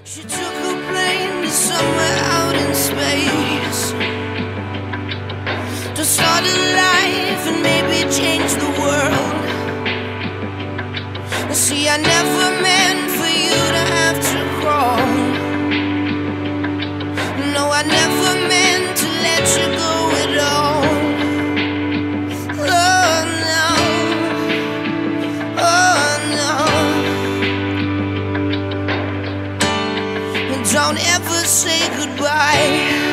She took a plane to somewhere out in space to start a life and maybe change the world. See, I never meant for you to have to crawl. No, I never meant to let you go at all. Oh no, oh no. Don't ever say goodbye.